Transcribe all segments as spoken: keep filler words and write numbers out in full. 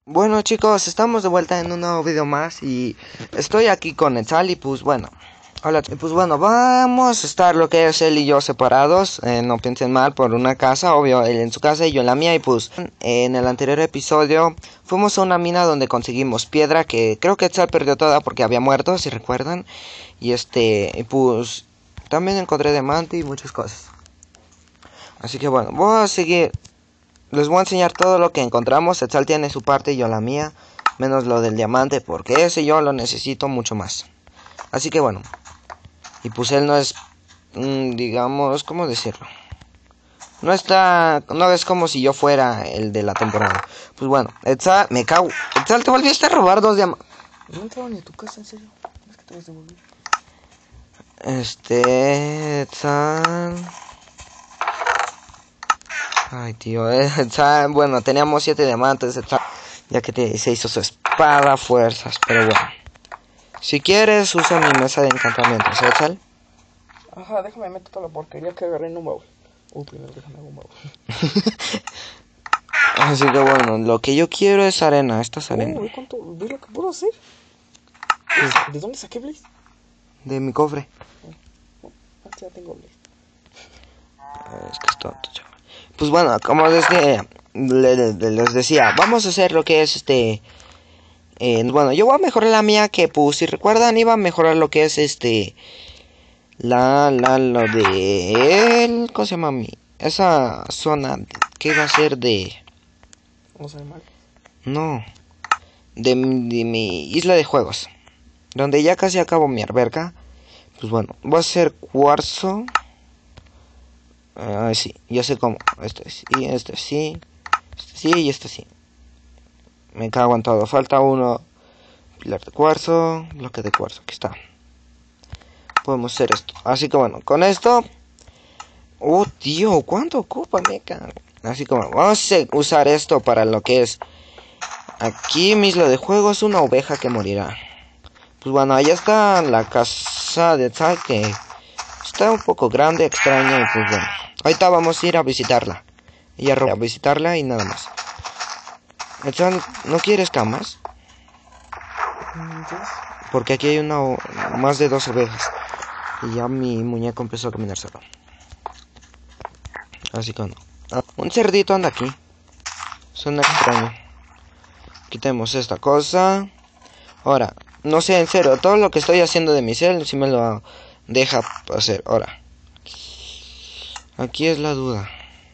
Bueno chicos, estamos de vuelta en un nuevo video más y estoy aquí con Etzal y pues bueno, hola, y pues bueno, vamos a estar lo que es él y yo separados, eh, no piensen mal, por una casa, obvio, él en su casa y yo en la mía. Y pues en el anterior episodio fuimos a una mina donde conseguimos piedra que creo que Etzal perdió toda porque había muerto, si recuerdan, y este, y pues también encontré diamante y muchas cosas. Así que bueno, voy a seguir. Les voy a enseñar todo lo que encontramos. Etzal tiene su parte y yo la mía, menos lo del diamante, porque ese yo lo necesito mucho más. Así que bueno, y pues él no es, mmm, digamos, ¿cómo decirlo? No está, no es como si yo fuera el de la temporada. Pues bueno, Etzal, me cago. Etzal, te volviste a robar dos diamantes. No entraba ni a tu casa, en serio. Es que te vas a devolver. Este, Etzal. Ay, tío, eh, Etzal, bueno, teníamos siete diamantes, Etzal, ya que te, se hizo su espada fuerzas, pero bueno. Si quieres, usa mi mesa de encantamientos, ¿eh, Etzal? Ajá, déjame meter toda la porquería que agarré en un baúl. Uh, primero déjame hacer un baúl. Así que bueno, lo que yo quiero es arena, esta es arena. Uh, ve cuánto, ve lo que puedo hacer. ¿De, ¿de dónde saqué Blaze? De mi cofre. Oh, ya tengo Blaze. Es que es tonto, chaval. Pues bueno, como les, de, le, le, les decía, vamos a hacer lo que es este... Eh, bueno, yo voy a mejorar la mía, que pues si recuerdan iba a mejorar lo que es este... La, la, lo de... El, ¿cómo se llama mi? Esa zona que iba a ser de... ¿Los animales? No. De, de mi isla de juegos. Donde ya casi acabo mi alberca. Pues bueno, voy a hacer cuarzo. Ah, uh, sí, ya sé cómo. Este sí, este sí. Este sí y este sí. Me cago en todo. Falta uno. Pilar de cuarzo. Bloque de cuarzo. Aquí está. Podemos hacer esto. Así que bueno, con esto. Oh, tío, ¿cuánto ocupa? Me cago. Así que bueno, vamos a usar esto para lo que es. Aquí mi isla de juegos. Una oveja que morirá. Pues bueno, allá está la casa de Etzal, que está un poco grande, extraña, y pues bueno. Ahorita vamos a ir a visitarla. Y a, a visitarla y nada más. Etzal, ¿no quieres camas? Porque aquí hay una más de dos ovejas. Y ya mi muñeco empezó a caminar solo. Así que no. Ah, un cerdito anda aquí. Suena extraño. Quitemos esta cosa. Ahora, no sé, en serio, todo lo que estoy haciendo de mi cel, si me lo deja hacer. Ahora, aquí es la duda.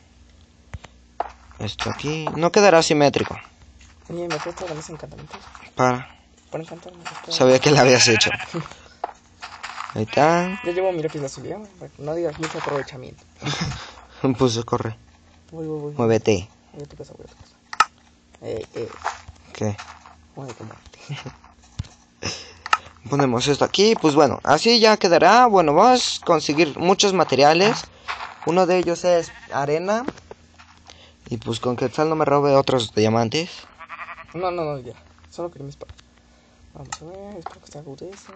Esto aquí no quedará simétrico. Oye, ¿me puedes traer ese encantamiento? Para. Para encantarme. Sabía que la habías hecho. Ahí está. Ya llevo mi lápiz azul, ya. No digas mucho aprovechamiento. Pues corre. Voy, voy, voy. Muévete. Voy a tu casa, voy a tu casa. Eh, eh. ¿Qué? Muévete, muévete. Ponemos esto aquí, pues bueno, así ya quedará. Bueno, vamos a conseguir muchos materiales. Uno de ellos es arena. Y pues con que Etzal no me robe otros diamantes. No, no, no, ya. Solo quería mis palas. Vamos a ver, espero que esté agudeza.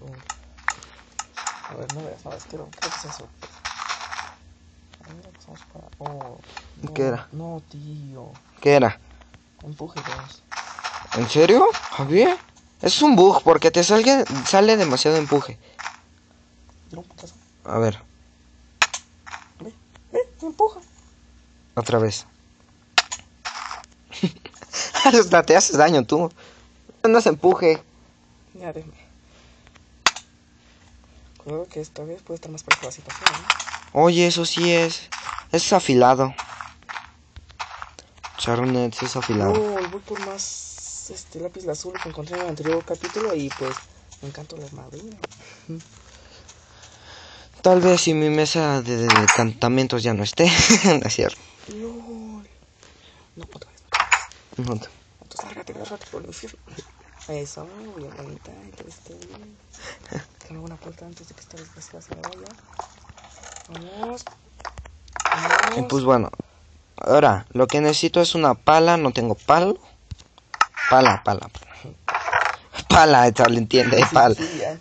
A ver, no veas, no veas, creo, creo que es eso. A ver, pasamos para... Oh, no, ¿Qué era? No, tío. ¿Qué era? Empuje dos. ¿En serio, Javier? Es un bug porque te salga, sale demasiado empuje. Tira un putazo. A ver. Ve, ve, me empuja. Otra vez. Hasta te haces daño tú. No se empuje. Ya, déjame. Cuidado que esta vez puede estar más pareja la situación, ¿no? Oye, eso sí es. Es afilado. Charnet es afilado. Oh, voy por más este lápiz azul que encontré en el anterior capítulo y pues me encantó la armadura. Tal vez si mi mesa de, de, de encantamientos ya no esté. No es cierto. LOL. No, otra vez, otra vez. No. Entonces lárgate, lárgate por el infierno. Eso, bien bonita, y todo esté bien. Déjame una puerta antes de que esta desgraciada se me vaya. Vamos. Vamos. Y pues bueno. Ahora, lo que necesito es una pala. No tengo palo. Pala, pala, pala. Pala, Etzal entiende, Sí, pala. sí, ya.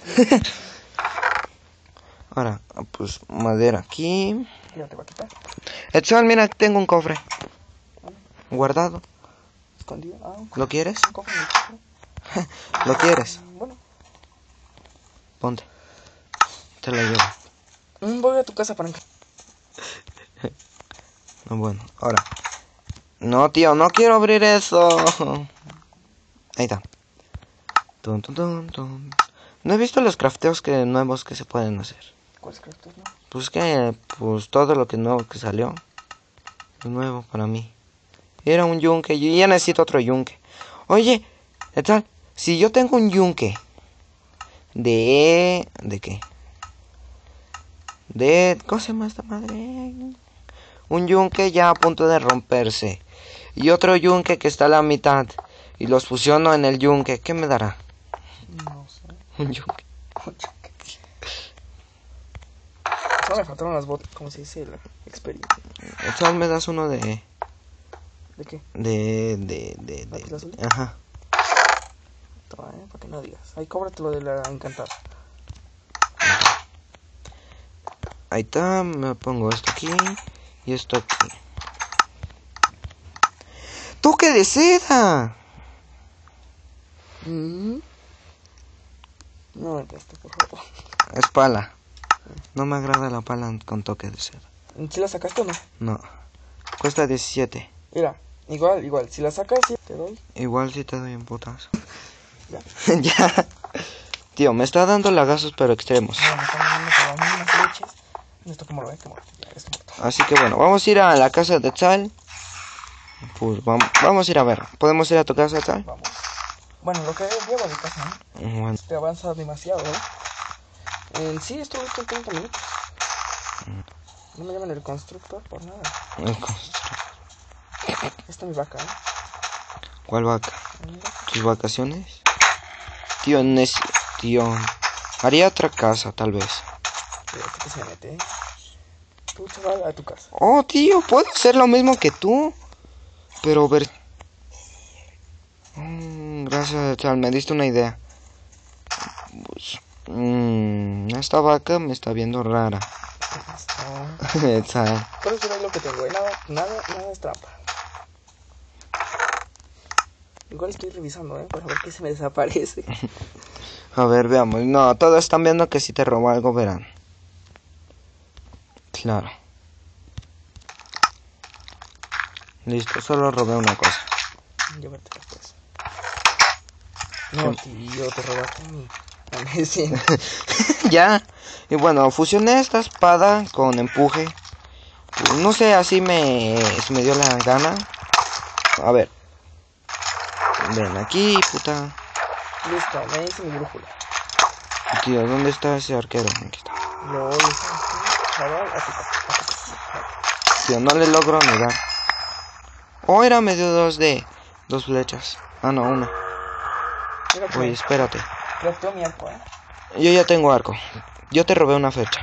Ahora, pues madera aquí. Ya te voy a quitar. Etzal, mira, tengo un cofre guardado. escondido. Ah, un ¿Lo quieres? un cofre en el cofre. ¿Lo quieres? Bueno. Ponte. Te la llevo. Mm, voy a tu casa para... No, bueno, ahora. No, tío, no quiero abrir eso. Ahí está. Tum, tum, tum, tum. No he visto los crafteos que nuevos que se pueden hacer. ¿Cuáles crafteos, no? Pues que, pues todo lo que nuevo que salió es nuevo para mí. Era un yunque, yo ya necesito otro yunque. Oye, ¿qué tal? Si yo tengo un yunque de... ¿De qué? De... ¿Cómo se llama esta madre? Un yunque ya a punto de romperse. Y otro yunque que está a la mitad. Y los fusiono en el yunque. ¿Qué me dará? No sé. Un yunque. Solo me faltaron las botas, ¿cómo se dice? La experiencia. ¿Sabes? Me das uno de... ¿De qué? De... De... De... ¿Lápiz de... azul? Ajá. Toma, eh, para que no digas. Ahí cóbrate lo de la encantada. Ahí está, me pongo esto aquí y esto aquí. ¡Toque de seda! Mm. No me presta, por favor. Es pala. No me agrada la pala con toque de seda. ¿Sí la sacaste o no? No. Cuesta diecisiete. Mira, igual, igual. Si la sacas, sí te doy. Igual si te doy un putazo. Ya. Ya. Tío, me está dando lagazos pero extremos. No, me están dando por las mismas leches. Esto como lo ven, que muerto. Ya, está muerto. Así que bueno, vamos a ir a la casa de Tzal. Pues vamos, vamos a ir a ver. ¿Podemos ir a tu casa, Tzal? Vamos. Bueno, lo que llevo de casa, ¿no? Bueno. Te avanza demasiado, ¿eh? En sí, esto en treinta minutos. No me llaman el constructor por nada. Esta es mi vaca, ¿eh? ¿Cuál vaca? Mira. ¿Tus vacaciones? Tío, Nes... Tío... Haría otra casa, tal vez. Mira, este que se mete, ¿eh? Tú, chaval, a tu casa. Oh, tío, puedo hacer lo mismo que tú. Pero ver... Mm, gracias, Tzal, me diste una idea. Pues, mm, esta vaca me está viendo rara. Esto. Tzal. Por eso es lo que tengo, ¿eh? Nada, nada, nada es trampa. Igual estoy revisando, ¿eh? Para ver qué se me desaparece. A ver, veamos. No, todos están viendo que si te robo algo, verán. Claro. Listo, solo robé una cosa. Llévatela, pues. No, tío, te robaste a mí. A mí sí. Ya. Y bueno, fusioné esta espada con empuje. No sé, así me, se me dio la gana. A ver. Ven aquí, puta. Listo, me hice mi brújula. Tío, ¿dónde está ese arquero? Aquí está. Lo hice aquí, chaval, a tu casa, a tu casa. Tío, no le logro ni dar. Oh, era medio dos de... Dos flechas. Ah, no, una. Mira, Oye, pues, espérate. crafteo mi arco, ¿eh? Yo ya tengo arco. Yo te robé una flecha.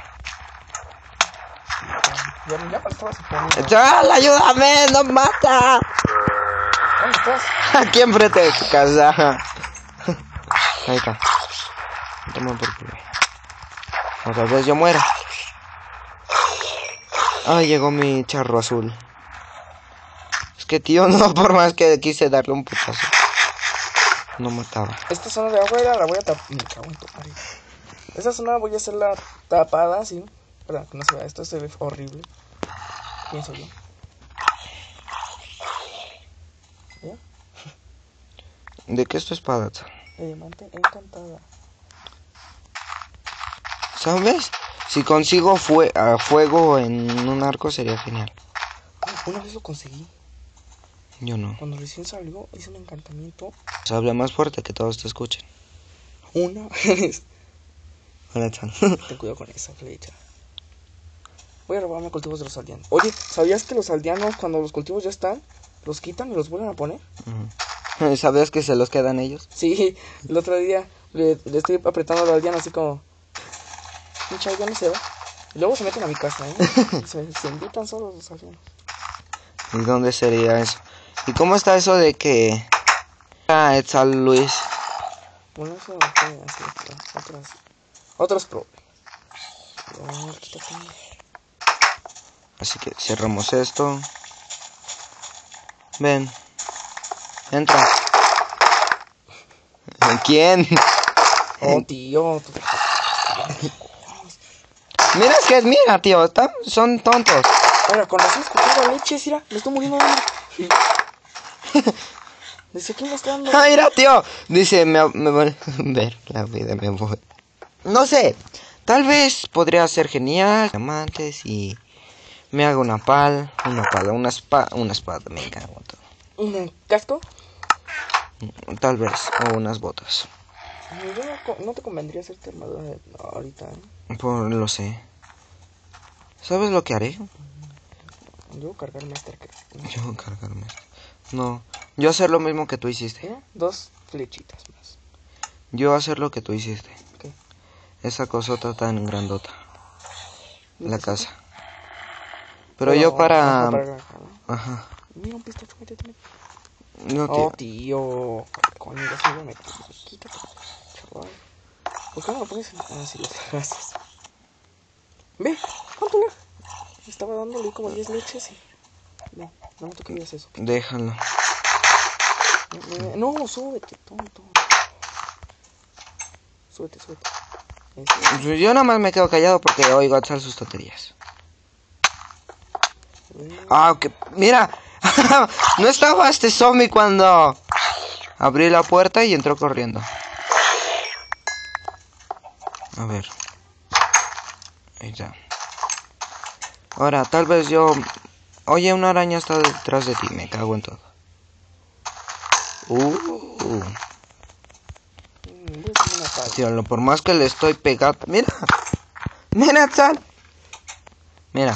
Ya, ya para estar suponiendo. ¡Chal, ayúdame! ¡No mata! ¿Dónde estás? Aquí enfrente de tu casa. Ahí está. Toma por culo. O tal vez yo muera. Ah, llegó mi charro azul. Es que tío, no, por más que quise darle un putazo. No mataba. Esta zona de afuera la voy a tapar. Me cago en tu madre. Esta zona voy a hacerla tapada, así. Para que no se vea. Esto se ve horrible. Pienso yo. ¿Ya? ¿De qué es tu espada? De diamante encantada. ¿Sabes? Si consigo fue a fuego en un arco sería genial. Una vez lo conseguí. Yo no. Cuando recién salió, hice un encantamiento. Se habla más fuerte que todos te escuchen. Una vez. Hola, Chan. Ten cuidado con esa flecha. Voy a robarme cultivos de los aldeanos. Oye, ¿sabías que los aldeanos, cuando los cultivos ya están, los quitan y los vuelven a poner? Uh-huh. ¿Sabías que se los quedan ellos? Sí, el otro día le, le estoy apretando al aldeano así como... Mucha aldeano se va. Y luego se meten a mi casa, ¿eh? se, se invitan solos los aldeanos. ¿Y dónde sería eso? ¿Y cómo está eso de que... Ah, Tzal Luis? Bueno, eso no puede hacer otras... Otros problemas. Oh, quítate. Así que cerramos esto. Ven. Entra. ¿Quién? Oh, tío. Mira, es que, mira, tío, están, son tontos. Mira, con razón escuchaba leches, mira, me estoy muriendo de hambre. Dice, ¿quién me está dando? Ah, mira, tío. Dice, me, me voy a ver la vida, me voy. No sé, tal vez podría ser genial. Diamantes y me hago una pal, una pala, una espada, una espada, me encanta. ¿Un casco? Tal vez, o unas botas. Yo no, no te convendría hacerte armadura de- ahorita, ¿eh? Por lo sé. ¿Sabes lo que haré? Yo cargar Master que... Yo cargarme. No, yo hacer lo mismo que tú hiciste. Mira, dos flechitas más. Yo hacer lo que tú hiciste. ¿Qué? Esa cosota tan grandota. La ¿Necesito? casa. Pero, yo para... Ajá, para granja, ¿no? Ajá. Mira, un pistacho, métete. No, tío. Oh, tío. Coño, ya se me metí. Quítate, chaval. ¿Por qué no lo pones en...? Ah, sí, gracias. Ve, ¿cuánto le? Estaba dándole como diez leches y... No, no me toques eso. Déjalo. No, súbete, tonto. Súbete, súbete. Eso. Yo nada más me quedo callado porque oigo a echar sus tonterías. Ah, que... Mira. No estaba este zombie cuando abrí la puerta y entró corriendo. A ver. Ahí está. Ahora, tal vez yo... Oye, una araña está detrás de ti. Me cago en todo. Uh. Tío, lo por más que le estoy pegando... Mira. Mira, sal. Mira.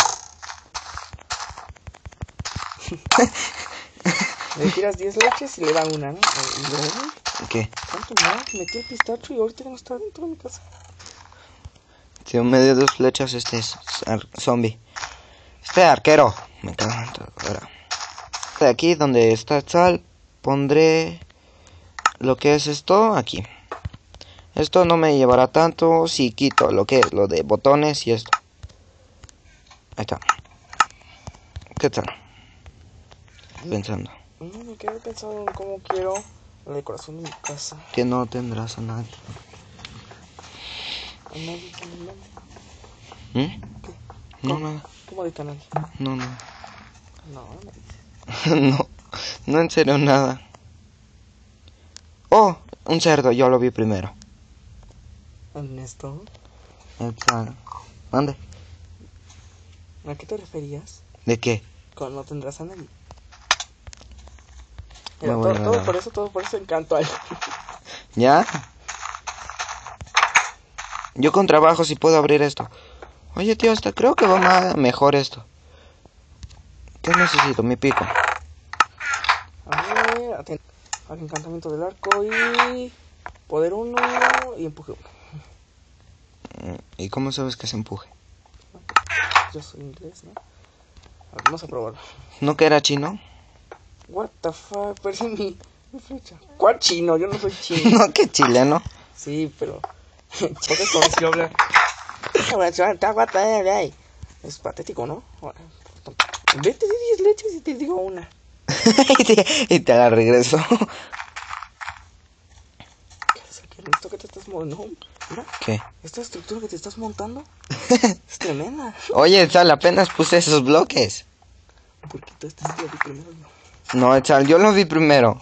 Le tiras diez leches y le da una, ¿no? Y luego... ¿Qué? ¿Cuánto más? Metí el pistacho y ahorita ya no está dentro de mi casa. Tío, me dio dos flechas este es zombie. Este arquero. Me cago en todo. Ahora. De aquí donde está sal, pondré lo que es esto aquí. Esto no me llevará tanto si quito lo que es lo de botones y esto. Ahí está. ¿Qué tal? Pensando. Mm, me quedé pensando en cómo quiero la decoración de mi casa. Que no tendrás a nadie. ¿A nadie que me mande? ¿Mm? ¿Qué? No, ¿Cómo? nada. ¿Cómo de canal? No, no. No, no me dices. No. No en serio nada. Oh, un cerdo. Yo lo vi primero. ¿Ernesto? Exacto. ¿Dónde? ¿A qué te referías? ¿De qué? Con no tendrás a nadie. Me Mira, voy todo, a todo ver. por eso, todo por eso encanto a él. ¿Ya? Yo con trabajo sí puedo abrir esto. Oye, tío, hasta creo que va más mejor esto. ¿Qué necesito? Mi pico. A ver, atento. Al encantamiento del arco y... Poder uno y empuje uno. ¿Y cómo sabes que se empuje? Yo soy inglés, ¿no? A ver, vamos a probarlo. ¿No que era chino? What the fuck, perdí mi, mi flecha. ¿Cuál chino? Yo no soy chino. No, que chileno. Sí, pero... Porque conocí hablar. Es patético, ¿no? Vete de diez leches y te digo una. y, te, y te la regreso. ¿Qué es aquí? ¿Esto que te estás montando? Mira, ¿Qué? esta estructura que te estás montando es tremenda. Oye, Sal, apenas puse esos bloques. Porque tú estás lo vi primero yo. No, Sal, yo lo vi primero.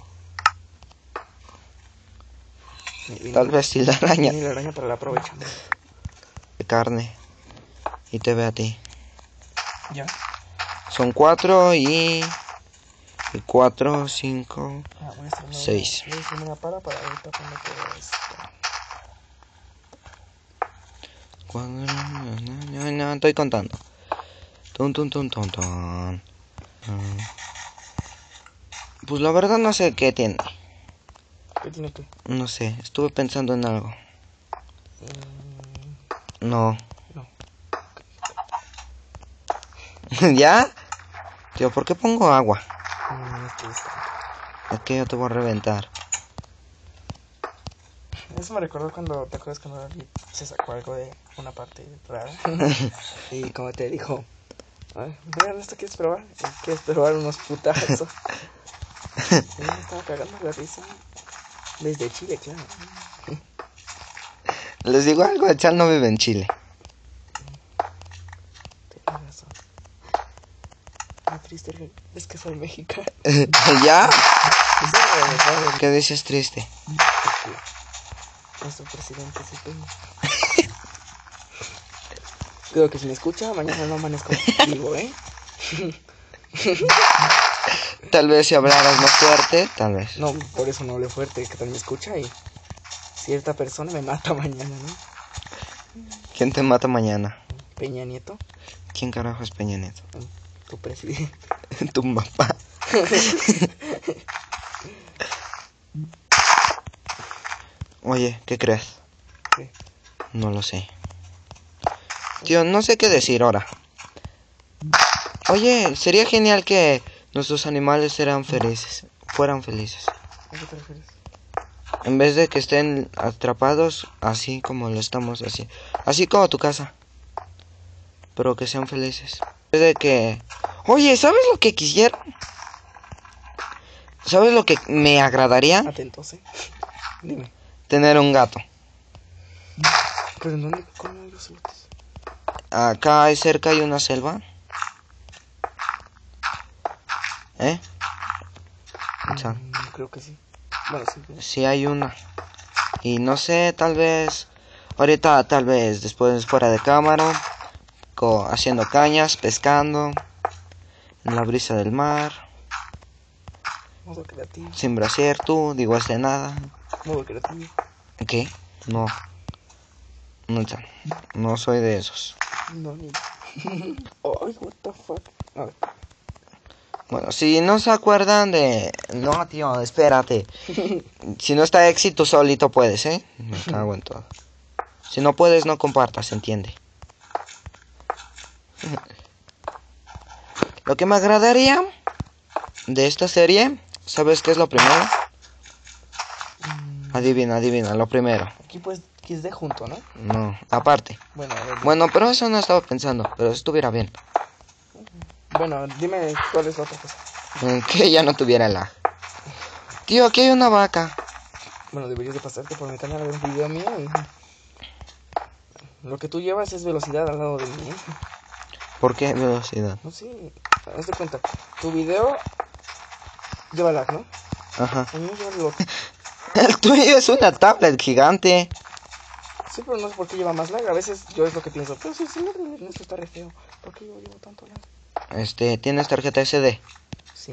Viene, Tal vez si la araña. viene la araña para la aprovechando. De carne. Y te ve a ti. Ya. Son cuatro y... y cuatro, cinco... Ah, voy a hacerme Seis. Una, voy a hacerme una para para ahorita cuando todo esto. Cuando... No, no, no, estoy contando. Tun, tun, tun, tun, tun. Pues la verdad no sé qué tiene. ¿Qué tiene que? No sé, estuve pensando en algo. Mm, No. no. ¿Ya? Tío, ¿por qué pongo agua? Mm, es que está. Es que yo te voy a reventar. Eso me recordó cuando, ¿te acuerdas cuando David se sacó algo de una parte rara? Y como te dijo, ay, mira, ¿esto quieres probar? ¿Quieres probar unos putazos? Me estaba cagando la risa. Desde Chile, claro. Les digo algo, Echal no vive en Chile. Tienes razón. Lo triste es que soy mexicano. ¿Ya? Sí, ¿Qué dices triste? nuestro presidente es el Peña. Creo que si me escucha, mañana no amanezco vivo, ¿eh? Tal vez si hablaras más fuerte, tal vez. No, por eso no hablé fuerte, que tal me escucha y cierta persona me mata mañana, ¿no? ¿Quién te mata mañana? Peña Nieto. ¿Quién carajo es Peña Nieto? Tu presidente. Tu papá. Oye, ¿qué crees? ¿Qué? No lo sé. Tío, no sé qué decir ahora. Oye, sería genial que nuestros animales fueran felices. Fueran felices. ¿A qué te refieres? En vez de que estén atrapados así como lo estamos así. Así como tu casa. Pero que sean felices. En vez de que... Oye, ¿sabes lo que quisiera? ¿Sabes lo que me agradaría? Atentos, ¿eh? Dime. Tener un gato. ¿Pero en dónde? ¿Cómo hay los celotes? Acá hay cerca hay una selva. ¿Eh? Echal. Mm, creo que sí. Bueno, sí. ¿no? Sí hay una. Y no sé, tal vez... Ahorita, tal vez, después fuera de cámara. Co haciendo cañas, pescando. En la brisa del mar. Modo creativo. Sin brasier, tú, digo, es de nada. Modo creativo. ¿Qué? No. No, Echal. No soy de esos. No, ni... Ay, what the fuck. A ver. Bueno, si no se acuerdan de... No, tío, espérate. Si no está éxito, solito puedes, ¿eh? Me cago en todo. Si no puedes, no compartas, ¿entiende? Lo que me agradaría de esta serie, ¿sabes qué es lo primero? Adivina, adivina, lo primero. Aquí pues X D junto, ¿no? No, aparte. Bueno, a ver. Bueno, pero eso no estaba pensando, pero estuviera bien. Bueno, dime cuál es la otra cosa. Que ya no tuviera lag. Tío, aquí hay una vaca. Bueno, deberías de pasarte por mi canal a ver un video mío y... Lo que tú llevas es velocidad al lado de mí, ¿eh? ¿Por qué velocidad? No sé, haz de cuenta. Tu video lleva lag, ¿no? Ajá. El mío lleva lo... El tuyo es una tablet gigante. Sí, pero no sé por qué lleva más lag. A veces yo es lo que pienso. Pero sí, sí, esto está re feo. ¿Por qué yo llevo tanto lag? Este, ¿tienes tarjeta S D? Sí.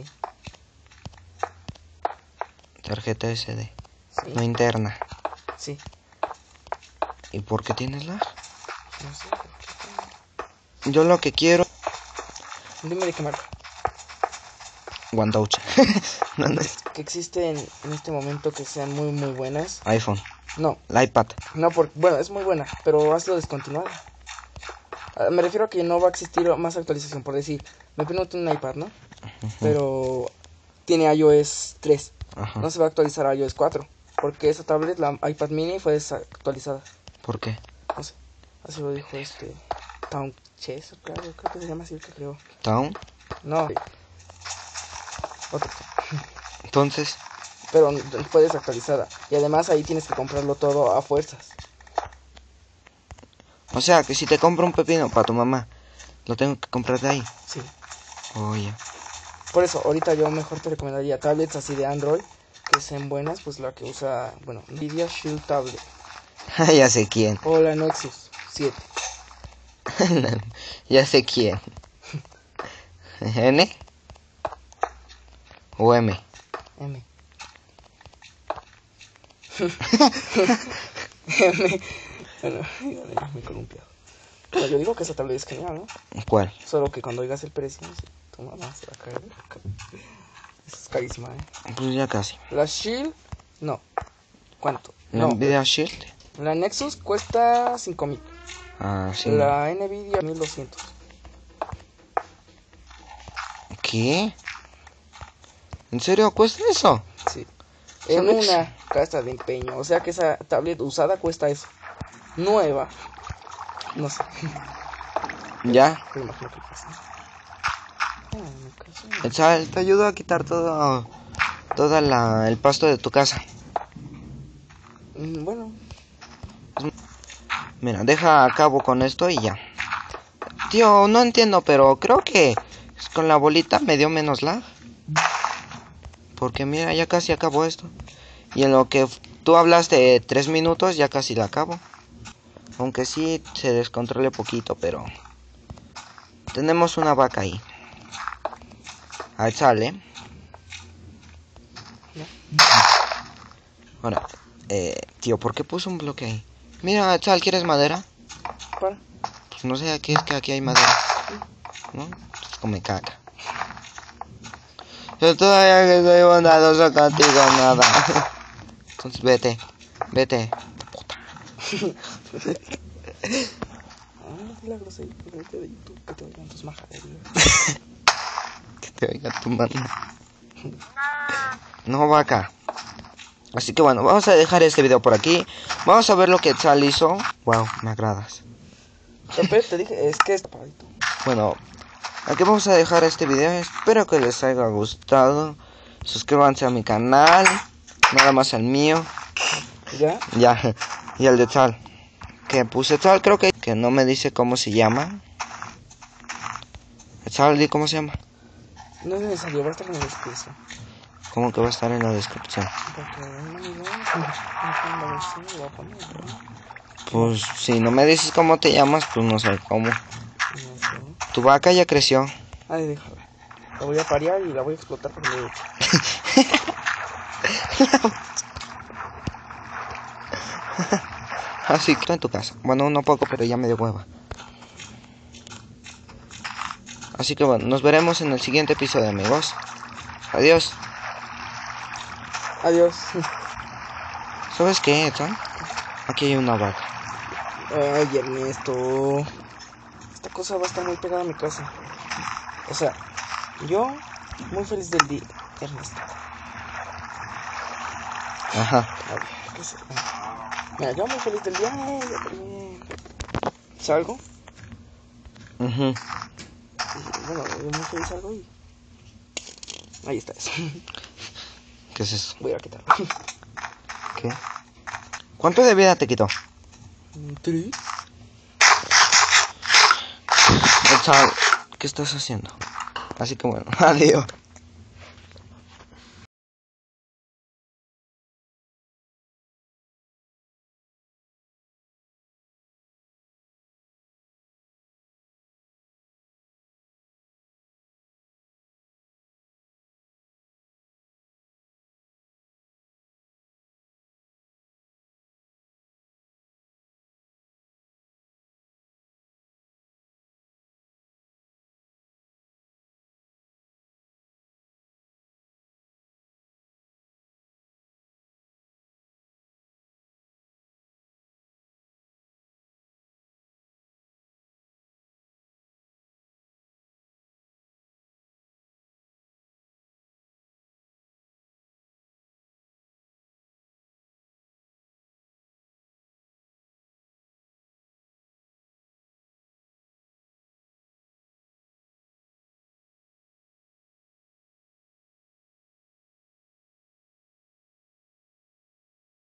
Tarjeta S D. Sí. No interna. Sí. ¿Y por qué tienes lag? No sé por qué. Yo lo que quiero... Dime de qué marca. One Touch. No, no es... Que existen en este momento que sean muy, muy buenas. iPhone. No, El iPad. no, porque, bueno, es muy buena, pero hazlo descontinuada. Ah, me refiero a que no va a existir más actualización, por decir, me pregunto un iPad, ¿no? Uh-huh. Pero tiene iOS tres. Ajá. No se va a actualizar a iOS cuatro. Porque esa tablet, la iPad mini, fue desactualizada. ¿Por qué? No sé. Así lo dijo este... Town Chess, claro, creo que se llama así el que creo. ¿Town? No. Otro. Entonces... Pero fue desactualizada. Y además ahí tienes que comprarlo todo a fuerzas. O sea, que si te compro un pepino para tu mamá, lo tengo que comprar de ahí. Sí. Oye. Por eso, ahorita yo mejor te recomendaría tablets así de Android, que sean buenas, pues la que usa, bueno, Nvidia Shield Tablet. Ya sé quién. O la Nexus siete. Ya sé quién. ¿N? ¿O M? M. M. Bueno, ya me he columpiado. Pero yo digo que esa tablet es genial, ¿no? ¿Cuál? Solo que cuando oigas el precio, tu mamá se va a caer. Es carísima, ¿eh? Pues ya casi. La Shield, no. ¿Cuánto? ¿La No. Nvidia Shield? La Nexus cuesta cinco mil. Ah, sí. La Nvidia mil doscientos. ¿Qué? ¿En serio cuesta eso? Sí. Se En me ex- una casa de empeño. O sea que esa tablet usada cuesta eso. Nueva. No sé. Ya. Me imagino que cuesta. Ah, me casé. El Sal te ayudo a quitar todo toda la el pasto de tu casa. Mm, bueno. Mira, deja a cabo con esto y ya. Tío, no entiendo, pero creo que con la bolita me dio menos lag. Porque mira, ya casi acabó esto. Y en lo que tú hablaste tres minutos, ya casi la acabo. Aunque sí se descontrole poquito, pero... tenemos una vaca ahí. Ahí sale. Ahora, eh, tío, ¿por qué puso un bloque ahí? Mira, Chal, ¿quieres madera? ¿Para? Pues no sé, aquí es que aquí hay madera. ¿No? Pues come caca. Yo todavía que soy bondadoso contigo, nada. Entonces vete, vete. Ah, la grosería, vete de YouTube, que te oigan tus majaderías. Que te oiga tu mano. No, vaca. Así que bueno, vamos a dejar este video por aquí. Vamos a ver lo que Chal hizo. Wow, me agradas. Pepe, te dije, es que es papadito. Bueno, aquí vamos a dejar este video. Espero que les haya gustado. Suscríbanse a mi canal. Nada más al mío. ¿Ya? Ya. Y al de Chal. Que puse Chal, creo que, que no me dice cómo se llama. Chal, di cómo se llama. No es necesario, va a estar en la descripción. ¿Cómo que va a estar en la descripción? Porque un amigo, a ver si lo va a poner, ¿no? Pues si no me dices cómo te llamas, pues no sé cómo. No sé. Tu vaca ya creció. Ay, déjala. La voy a parear y la voy a explotar por medio. Así que en tu casa. Bueno, no poco, pero ya me dio hueva. Así que bueno, nos veremos en el siguiente episodio, amigos. Adiós. Adiós. ¿Sabes qué, Tom? Aquí hay una vaca. Ay, Ernesto. Esta cosa va a estar muy pegada a mi casa. O sea, yo muy feliz del día, Ernesto. Ajá. A ver, ¿qué es? Mira, yo muy feliz del día. Ay, ya terminé. Salgo. Uh-huh. Y bueno, yo muy feliz salgo y... ahí está eso. ¿Qué es eso? Voy a quitarlo. ¿Qué? ¿Cuánto de vida te quitó? ¿Tres? Chao. ¿Qué estás haciendo? Así que bueno, adiós.